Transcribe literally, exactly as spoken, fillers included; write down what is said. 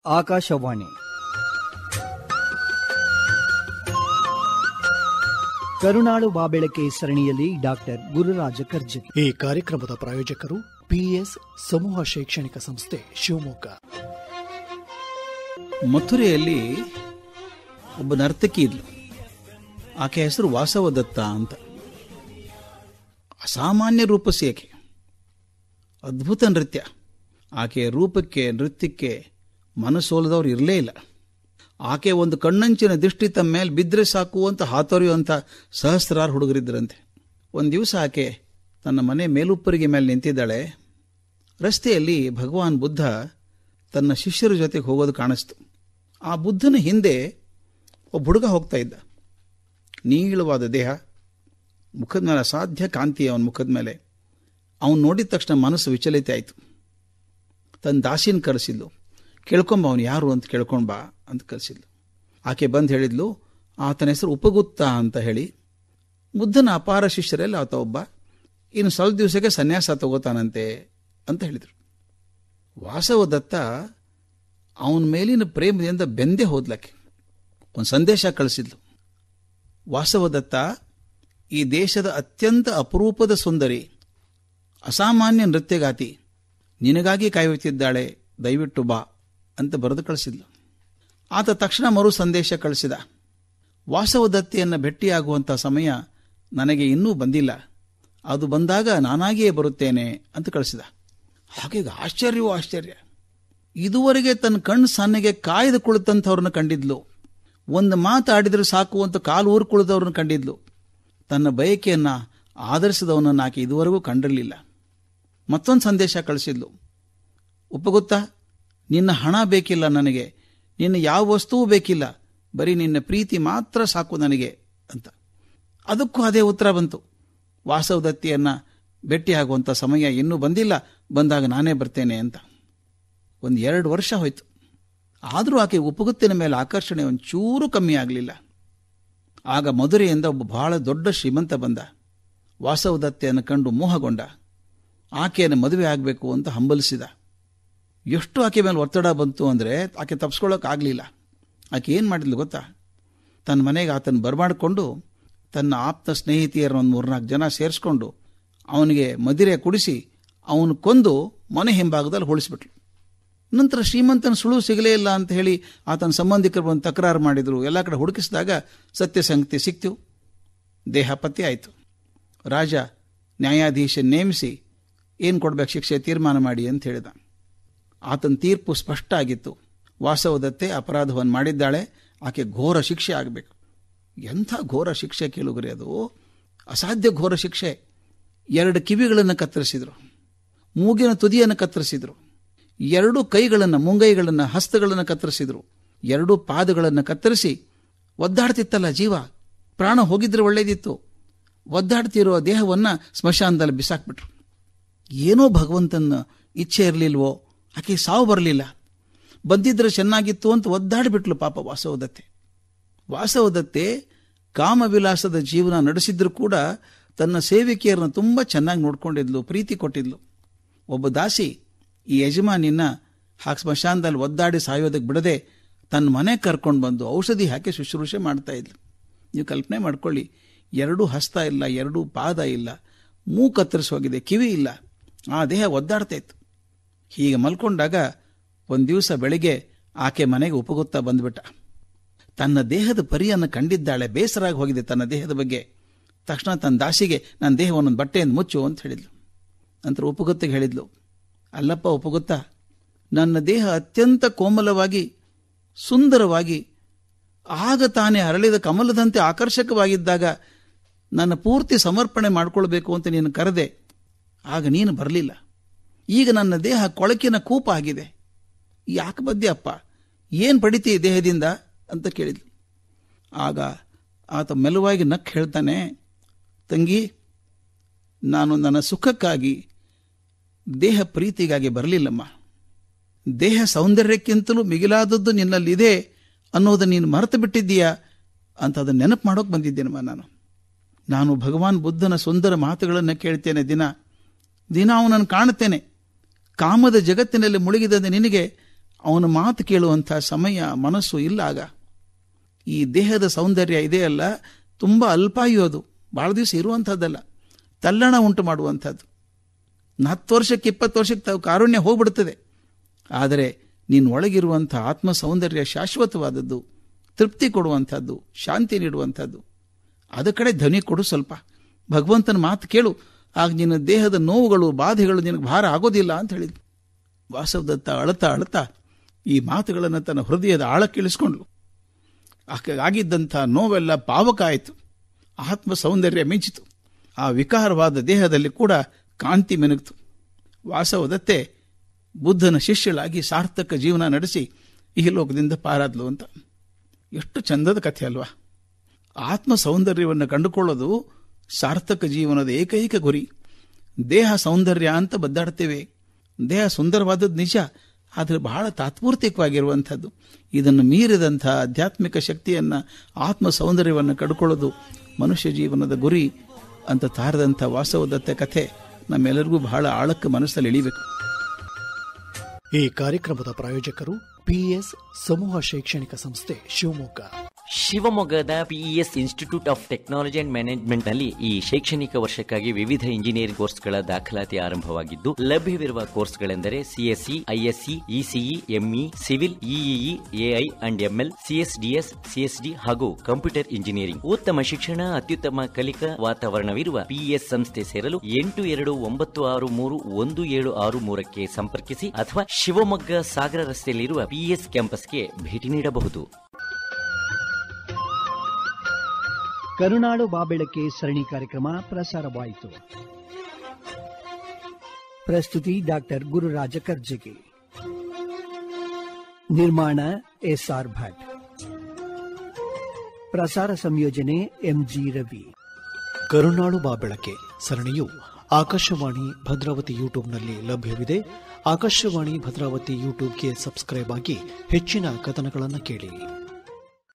ಆಕಾಶವಾಣಿ ಕರುಣಾಳು ಬಾಬೆಳಕೆ ಸರಣಿಯಲ್ಲಿ ಡಾಕ್ಟರ್ ಗುರುರಾಜ ಕರ್ಜಗಿ. ಈ ಕಾರ್ಯಕ್ರಮದ ಪ್ರಾಯೋಜಕರು ಪಿಎಸ್ ಸಮೂಹ ಶೈಕ್ಷಣಿಕ ಸಂಸ್ಥೆ ಶಿವಮೊಗ್ಗ. ಮಥುರೆಯಲ್ಲಿ ಒಬ್ಬ ನರ್ತಕಿ ಇದ್ಲು. ಆಕೆ ಹೆಸರು ವಾಸವದತ್ತ ಅಂತ. ಅಸಾಮಾನ್ಯ ರೂಪಸಿ ಆಕೆ, ಅದ್ಭುತ ನೃತ್ಯ. ಆಕೆಯ ರೂಪಕ್ಕೆ ನೃತ್ಯಕ್ಕೆ ಮನಸೋಲದವ್ರು ಇರಲೇ ಇಲ್ಲ. ಆಕೆ ಒಂದು ಕಣ್ಣಂಚಿನ ದೃಷ್ಟಿ ತಮ್ಮ ಮೇಲೆ ಬಿದ್ದರೆ ಸಾಕು ಅಂತ ಹಾತೊರೆಯುವಂಥ ಸಹಸ್ರಾರು ಹುಡುಗರಿದ್ದರಂತೆ. ಒಂದು ದಿವಸ ಆಕೆ ತನ್ನ ಮನೆ ಮೇಲುಪ್ಪರಿಗೆ ಮೇಲೆ ನಿಂತಿದ್ದಾಳೆ. ರಸ್ತೆಯಲ್ಲಿ ಭಗವಾನ್ ಬುದ್ಧ ತನ್ನ ಶಿಷ್ಯರ ಜೊತೆಗೆ ಹೋಗೋದು ಕಾಣಿಸ್ತು. ಆ ಬುದ್ಧನ ಹಿಂದೆ ಒಬ್ಬ ಹುಡುಗ ಹೋಗ್ತಾ ಇದ್ದ. ನೀಳವಾದ ದೇಹ, ಮುಖದ ಮೇಲೆ ಅಸಾಧ್ಯ ಕಾಂತಿ ಅವನ ಮುಖದ ಮೇಲೆ. ಅವನು ನೋಡಿದ ತಕ್ಷಣ ಮನಸ್ಸು ವಿಚಲಿತ ಆಯಿತು. ತನ್ನ ದಾಸಿನ ಕರೆಸಿದ್ಲು. ಕೇಳ್ಕೊಂಬ ಅವನು ಯಾರು ಅಂತ ಕೇಳ್ಕೊಂಬ ಅಂತ ಕರೆಸಿದ್ಲು. ಆಕೆ ಬಂದು ಹೇಳಿದ್ಲು, ಆತನ ಹೆಸರು ಉಪಗುತ್ತ ಅಂತ ಹೇಳಿ. ಬುದ್ಧನ ಅಪಾರ ಶಿಷ್ಯರಲ್ಲಿ ಆತ ಒಬ್ಬ. ಇನ್ನು ಸ್ವಲ್ಪ ದಿವಸಕ್ಕೆ ಸನ್ಯಾಸ ತಗೋತಾನಂತೆ ಅಂತ ಹೇಳಿದರು. ವಾಸವದತ್ತ ಅವನ ಮೇಲಿನ ಪ್ರೇಮದಿಂದ ಬೆಂದೇ ಹೋದ್ಲಕ್ಕೆ. ಒಂದು ಸಂದೇಶ ಕಳಿಸಿದ್ಲು. ವಾಸವದತ್ತ, ಈ ದೇಶದ ಅತ್ಯಂತ ಅಪರೂಪದ ಸುಂದರಿ, ಅಸಾಮಾನ್ಯ ನೃತ್ಯಗಾತಿ, ನಿನಗಾಗಿ ಕಾಯುತ್ತಿದ್ದಾಳೆ, ದಯವಿಟ್ಟು ಬಾ ಅಂತ ಬರೆದು ಕಳಿಸಿದ್ಲು. ಆತ ತಕ್ಷಣ ಮರು ಸಂದೇಶ ಕಳಿಸಿದ. ವಾಸವದತ್ತೆಯನ್ನು ಭೇಟಿಯಾಗುವಂಥ ಸಮಯ ನನಗೆ ಇನ್ನೂ ಬಂದಿಲ್ಲ, ಅದು ಬಂದಾಗ ನಾನಾಗಿಯೇ ಬರುತ್ತೇನೆ ಅಂತ ಕಳಿಸಿದ. ಹಾಗೆ ಆಶ್ಚರ್ಯವೋ ಆಶ್ಚರ್ಯ. ಇದುವರೆಗೆ ತನ್ನ ಕಣ್ಣು ಸನ್ನೆಗೆ ಕಾಯ್ದು ಕುಳಿತಂಥವ್ರನ್ನ ಕಂಡಿದ್ಲು. ಒಂದು ಮಾತಾಡಿದ್ರೆ ಸಾಕು ಅಂತ ಕಾಲು ಊರು ಕುಳಿದವ್ರನ್ನ ಕಂಡಿದ್ಲು. ತನ್ನ ಬಯಕೆಯನ್ನು ಆಧರಿಸಿದವನನ್ನು ಆಕೆ ಇದುವರೆಗೂ ಕಂಡಿರಲಿಲ್ಲ. ಮತ್ತೊಂದು ಸಂದೇಶ ಕಳಿಸಿದ್ಲು. ಉಪಗುತ್ತಾ, ನಿನ್ನ ಹಣ ಬೇಕಿಲ್ಲ ನನಗೆ, ನಿನ್ನ ಯಾವ ವಸ್ತುವೂ ಬೇಕಿಲ್ಲ, ಬರೀ ನಿನ್ನ ಪ್ರೀತಿ ಮಾತ್ರ ಸಾಕು ನನಗೆ ಅಂತ. ಅದಕ್ಕೂ ಅದೇ ಉತ್ತರ ಬಂತು. ವಾಸವದತ್ತಿಯನ್ನು ಭೇಟಿಯಾಗುವಂಥ ಸಮಯ ಇನ್ನೂ ಬಂದಿಲ್ಲ, ಬಂದಾಗ ನಾನೇ ಬರ್ತೇನೆ ಅಂತ. ಒಂದು ಎರಡು ವರ್ಷ ಹೋಯ್ತು. ಆದರೂ ಆಕೆ ಉಪಗುತ್ತಿನ ಮೇಲೆ ಆಕರ್ಷಣೆ ಒಂಚೂರು ಕಮ್ಮಿ ಆಗಲಿಲ್ಲ. ಆಗ ಮಧುರೆಯಿಂದ ಒಬ್ಬ ಬಹಳ ದೊಡ್ಡ ಶ್ರೀಮಂತ ಬಂದ. ವಾಸವದತ್ತೆಯನ್ನು ಕಂಡು ಮೋಹಗೊಂಡ. ಆಕೆಯನ್ನು ಮದುವೆ ಆಗಬೇಕು ಅಂತ ಹಂಬಲಿಸಿದ. ಎಷ್ಟು ಆಕೆ ಮೇಲೆ ಒತ್ತಡ ಬಂತು ಅಂದರೆ ಆಕೆ ತಪ್ಪಿಸ್ಕೊಳ್ಳೋಕ್ಕಾಗಲಿಲ್ಲ. ಆಕೆ ಏನು ಮಾಡಿದ್ಲು ಗೊತ್ತಾ? ತನ್ನ ಮನೆಗೆ ಆತನ ಬರಮಾಡಿಕೊಂಡು ತನ್ನ ಆಪ್ತ ಸ್ನೇಹಿತೆಯರ ಒಂದು ಮೂರ್ನಾಲ್ಕು ಜನ ಸೇರಿಸ್ಕೊಂಡು ಅವನಿಗೆ ಮದಿರೆ ಕುಡಿಸಿ ಅವನು ಕೊಂದು ಮನೆ ಹಿಂಭಾಗದಲ್ಲಿ ಹೋಳಿಸ್ಬಿಟ್ಲು. ನಂತರ ಶ್ರೀಮಂತನ ಸುಳುವು ಸಿಗಲೇ ಇಲ್ಲ ಅಂತ ಹೇಳಿ ಆತನ ಸಂಬಂಧಿಕರು ಬಂದು ತಕರಾರು ಮಾಡಿದರು. ಎಲ್ಲ ಕಡೆ ಹುಡುಕಿಸಿದಾಗ ಸತ್ಯ ಸಂಗತಿ ಸಿಕ್ತು. ದೇಹ ಪತ್ತೆ ಆಯಿತು. ರಾಜ ನ್ಯಾಯಾಧೀಶ ನೇಮಿಸಿ ಏನು ಕೊಡಬೇಕು ಶಿಕ್ಷೆ ತೀರ್ಮಾನ ಮಾಡಿ ಅಂತ ಹೇಳಿದ. ಆತನ ತೀರ್ಪು ಸ್ಪಷ್ಟ ಆಗಿತ್ತು. ವಾಸವದತ್ತೆ ಅಪರಾಧವನ್ನು ಮಾಡಿದ್ದಾಳೆ, ಆಕೆ ಘೋರ ಶಿಕ್ಷೆ ಆಗಬೇಕು. ಎಂಥ ಘೋರ ಶಿಕ್ಷೆ ಕೇಳುಗರೆ, ಅದು ಅಸಾಧ್ಯ ಘೋರ ಶಿಕ್ಷೆ. ಎರಡು ಕಿವಿಗಳನ್ನು ಕತ್ತರಿಸಿದರು, ಮೂಗಿನ ತುದಿಯನ್ನು ಕತ್ತರಿಸಿದರು, ಎರಡೂ ಕೈಗಳನ್ನು ಮುಂಗೈಗಳನ್ನು ಹಸ್ತಗಳನ್ನು ಕತ್ತರಿಸಿದರು, ಎರಡೂ ಪಾದಗಳನ್ನು ಕತ್ತರಿಸಿ ಒದ್ದಾಡ್ತಿತ್ತಲ್ಲ ಜೀವ, ಪ್ರಾಣ ಹೋಗಿದ್ರೆ ಒಳ್ಳೇದಿತ್ತು, ಒದ್ದಾಡ್ತಿರೋ ದೇಹವನ್ನು ಸ್ಮಶಾನದಲ್ಲಿ ಬಿಸಾಕ್ಬಿಟ್ರು. ಏನೋ ಭಗವಂತನ ಇಚ್ಛೆ ಇರಲಿಲ್ವೋ, ಆಕೆ ಸಾವು ಬರಲಿಲ್ಲ, ಬಂದಿದ್ರೆ ಚೆನ್ನಾಗಿತ್ತು ಅಂತ ಒದ್ದಾಡಿಬಿಟ್ಲು ಪಾಪ ವಾಸವದತ್ತೆ. ವಾಸವದತ್ತೆ ಕಾಮವಿಲಾಸದ ಜೀವನ ನಡೆಸಿದ್ರು ಕೂಡ ತನ್ನ ಸೇವಿಕೆಯರನ್ನು ತುಂಬ ಚೆನ್ನಾಗಿ ನೋಡ್ಕೊಂಡಿದ್ಲು, ಪ್ರೀತಿ ಕೊಟ್ಟಿದ್ಲು. ಒಬ್ಬ ದಾಸಿ ಈ ಯಜಮಾನಿನ ಹಾಕಿ ಸ್ಮಶಾನದಲ್ಲಿ ಒದ್ದಾಡಿ ಸಾಯೋದಕ್ಕೆ ಬಿಡದೆ ತನ್ನ ಮನೆ ಕರ್ಕೊಂಡು ಬಂದು ಔಷಧಿ ಹಾಕಿ ಶುಶ್ರೂಷೆ ಮಾಡ್ತಾ ಇದ್ಲು. ನೀವು ಕಲ್ಪನೆ ಮಾಡ್ಕೊಳ್ಳಿ, ಎರಡೂ ಹಸ್ತ ಇಲ್ಲ, ಎರಡೂ ಪಾದ ಇಲ್ಲ, ಮೂಗು ಕತ್ತರಿಸಿ ಹೋಗಿದೆ, ಕಿವಿ ಇಲ್ಲ, ಆ ದೇಹ ಒದ್ದಾಡ್ತಾ ಇತ್ತು. ಹೀಗೆ ಮಲ್ಕೊಂಡಾಗ ಒಂದು ದಿವಸ ಬೆಳಿಗ್ಗೆ ಆಕೆ ಮನೆಗೆ ಉಪಗುತ್ತ ಬಂದ್ಬಿಟ್ಟ. ತನ್ನ ದೇಹದ ಪರಿಯನ್ನು ಕಂಡಿದ್ದಾಳೆ, ಬೇಸರಾಗಿ ಹೋಗಿದೆ ತನ್ನ ದೇಹದ ಬಗ್ಗೆ. ತಕ್ಷಣ ತನ್ನ ದಾಸಿಗೆ ನನ್ನ ದೇಹವನ್ನೊಂದು ಬಟ್ಟೆಯನ್ನು ಮುಚ್ಚು ಅಂತ ಹೇಳಿದ್ಲು. ನಂತರ ಉಪಗುತ್ತಿಗೆ ಹೇಳಿದ್ಲು, ಅಲ್ಲಪ್ಪ ಉಪಗುತ್ತ, ನನ್ನ ದೇಹ ಅತ್ಯಂತ ಕೋಮಲವಾಗಿ ಸುಂದರವಾಗಿ ಆಗ ತಾನೇ ಅರಳಿದ ಕಮಲದಂತೆ ಆಕರ್ಷಕವಾಗಿದ್ದಾಗ ನನ್ನ ಪೂರ್ತಿ ಸಮರ್ಪಣೆ ಮಾಡಿಕೊಳ್ಬೇಕು ಅಂತ ನೀನು ಕರೆದೆ, ಆಗ ನೀನು ಬರಲಿಲ್ಲ. ಈಗ ನನ್ನ ದೇಹ ಕೊಳಕಿನ ಕೂಪ ಆಗಿದೆ, ಯಾಕೆ ಬದ್ದೆ ಅಪ್ಪ, ಏನು ಪಡಿತೀ ದೇಹದಿಂದ ಅಂತ ಕೇಳಿದ್ಲು. ಆಗ ಆತ ಮೆಲುವಾಗಿ ನಕ್ ಹೇಳ್ತಾನೆ, ತಂಗಿ, ನಾನು ನನ್ನ ಸುಖಕ್ಕಾಗಿ ದೇಹ ಪ್ರೀತಿಗಾಗಿ ಬರಲಿಲ್ಲಮ್ಮ. ದೇಹ ಸೌಂದರ್ಯಕ್ಕಿಂತಲೂ ಮಿಗಿಲಾದದ್ದು ನಿನ್ನಲ್ಲಿದೆ ಅನ್ನೋದನ್ನು ನೀನು ಮರೆತು ಬಿಟ್ಟಿದ್ದೀಯಾ ಅಂತ ಅದನ್ನು ನೆನಪು ಮಾಡೋಕೆ ಬಂದಿದ್ದೇನಮ್ಮ. ನಾನು ನಾನು ಭಗವಾನ್ ಬುದ್ಧನ ಸುಂದರ ಮಾತುಗಳನ್ನು ಕೇಳ್ತೇನೆ, ದಿನ ದಿನ ಅವನನ್ನು ಕಾಣುತ್ತೇನೆ. ಕಾಮದ ಜಗತ್ತಿನಲ್ಲಿ ಮುಳುಗಿದಂತೆ ನಿನಗೆ ಅವನ ಮಾತು ಕೇಳುವಂಥ ಸಮಯ ಮನಸ್ಸು ಇಲ್ಲ ಆಗ. ಈ ದೇಹದ ಸೌಂದರ್ಯ ಇದೆಯಲ್ಲ, ತುಂಬ ಅಲ್ಪಾಯು, ಅದು ಭಾಳ ದಿವಸ ಇರುವಂಥದ್ದಲ್ಲ, ತಲ್ಲಣ ಉಂಟು ಮಾಡುವಂಥದ್ದು. ಹತ್ತು ವರ್ಷಕ್ಕೆ ಇಪ್ಪತ್ತು ವರ್ಷಕ್ಕೆ ತಾವು ಕಾರುಣ್ಯ ಹೋಗ್ಬಿಡ್ತದೆ. ಆದರೆ ನೀನು ಒಳಗಿರುವಂಥ ಆತ್ಮ ಸೌಂದರ್ಯ ಶಾಶ್ವತವಾದದ್ದು, ತೃಪ್ತಿ ಕೊಡುವಂಥದ್ದು, ಶಾಂತಿ ನೀಡುವಂಥದ್ದು. ಅದ ಕಡೆ ಧ್ವನಿ ಕೊಡು, ಸ್ವಲ್ಪ ಭಗವಂತನ ಮಾತು ಕೇಳು, ಆಗ ನಿನ್ನ ದೇಹದ ನೋವುಗಳು ಬಾಧೆಗಳು ನಿನಗೆ ಭಾರ ಆಗೋದಿಲ್ಲ ಅಂತ ಹೇಳಿದ್ರು. ವಾಸವದತ್ತ ಅಳತಾ ಅಳತಾ ಈ ಮಾತುಗಳನ್ನು ತನ್ನ ಹೃದಯದ ಆಳಕ್ಕಿಳಿಸ್ಕೊಂಡ್ಲು. ಆಗಿದ್ದಂಥ ನೋವೆಲ್ಲ ಪಾವಕ ಆಯಿತು, ಆತ್ಮ ಸೌಂದರ್ಯ ಮಿಂಚಿತು. ಆ ವಿಕಾರವಾದ ದೇಹದಲ್ಲಿ ಕೂಡ ಕಾಂತಿ ಮೆನುಗ್ತು. ವಾಸವದತ್ತೆ ಬುದ್ಧನ ಶಿಷ್ಯಳಾಗಿ ಸಾರ್ಥಕ ಜೀವನ ನಡೆಸಿ ಈ ಲೋಕದಿಂದ ಪಾರಾದ್ಲು ಅಂತ. ಎಷ್ಟು ಚಂದದ ಕಥೆ ಅಲ್ವಾ? ಆತ್ಮ ಸೌಂದರ್ಯವನ್ನು ಕಂಡುಕೊಳ್ಳೋದು ಸಾರ್ಥಕ ಜೀವನದ ಏಕೈಕ ಗುರಿ. ದೇಹ ಸೌಂದರ್ಯ ಅಂತ ಬದ್ದಾಡ್ತೇವೆ. ದೇಹ ಸುಂದರವಾದದ್ದು ನಿಜ, ಆದರೆ ಬಹಳ ತಾತ್ಪೂರ್ತಿಕವಾಗಿರುವಂಥದ್ದು. ಇದನ್ನು ಮೀರಿದಂಥ ಆಧ್ಯಾತ್ಮಿಕ ಶಕ್ತಿಯನ್ನು, ಆತ್ಮ ಸೌಂದರ್ಯವನ್ನು ಕಂಡುಕೊಳ್ಳೋದು ಮನುಷ್ಯ ಜೀವನದ ಗುರಿ ಅಂತ ತಾರದಂಥ ವಾಸವದತ್ತ ಕಥೆ ನಮ್ಮೆಲ್ಲರಿಗೂ ಬಹಳ ಆಳಕ್ಕೆ ಮನಸ್ಸಲ್ಲಿ ಇಳಿಬೇಕು. ಈ ಕಾರ್ಯಕ್ರಮದ ಪ್ರಾಯೋಜಕರು ಪಿಇಎಸ್ ಸಮೂಹ ಶೈಕ್ಷಣಿಕ ಸಂಸ್ಥೆ ಶಿವಮೊಗ್ಗ. ಶಿವಮೊಗ್ಗದ PES institute of technology and management ನಲ್ಲಿ ಈ ಶೈಕ್ಷಣಿಕ ವರ್ಷಕ್ಕಾಗಿ ವಿವಿಧ ಇಂಜಿನಿಯರಿಂಗ್ ಕೋರ್ಸ್ಗಳ ದಾಖಲಾತಿ ಆರಂಭವಾಗಿದ್ದು, ಲಭ್ಯವಿರುವ ಕೋರ್ಸ್ಗಳೆಂದರೆ CSC, ISC, ECE, ME, civil, EEE, AI and ML, CSDS, CSD ಹಾಗೂ ಕಂಪ್ಯೂಟರ್ ಇಂಜಿನಿಯರಿಂಗ್. ಉತ್ತಮ ಶಿಕ್ಷಣ, ಅತ್ಯುತ್ತಮ ಕಲಿಕಾ ವಾತಾವರಣವಿರುವ ಪಿಇಎಸ್ ಸಂಸ್ಥೆ ಸೇರಲು ಎಂಟು ಎರಡು ಒಂಬತ್ತು ಆರು ಮೂರು ಒಂದು ಏಳು ಆರು ಮೂರಕ್ಕೆ ಸಂಪರ್ಕಿಸಿ ಅಥವಾ ಶಿವಮೊಗ್ಗ ಸಾಗರ ರಸ್ತೆಯಲ್ಲಿರುವ ಪಿಇಎಸ್ ಕ್ಯಾಂಪಸ್ಗೆ ಭೇಟಿ ನೀಡಬಹುದು. ಕರುನಾಡು ಬಾಬೆಳಕೆ ಸರಣಿ ಕಾರ್ಯಕ್ರಮ ಪ್ರಸಾರವಾಯಿತು. ಪ್ರಸ್ತುತಿ ಡಾಕ್ಟರ್ ಗುರುರಾಜ ಕರ್ಜಗಿ. ನಿರ್ಮಾಣ ಎಸ್ಆರ್ ಭಟ್. ಪ್ರಸಾರ ಸಂಯೋಜನೆ ಎಂಜಿ ರವಿ. ಕರುನಾಡು ಬಾಬೆಳಕೆ ಸರಣಿಯು ಆಕಾಶವಾಣಿ ಭದ್ರಾವತಿ ಯೂಟ್ಯೂಬ್ನಲ್ಲಿ ಲಭ್ಯವಿದೆ. ಆಕಾಶವಾಣಿ ಭದ್ರಾವತಿ ಯೂಟ್ಯೂಬ್ಗೆ ಸಬ್ಸ್ಕ್ರೈಬ್ ಆಗಿ ಹೆಚ್ಚಿನ ಕಥನಗಳನ್ನು ಕೇಳಿ.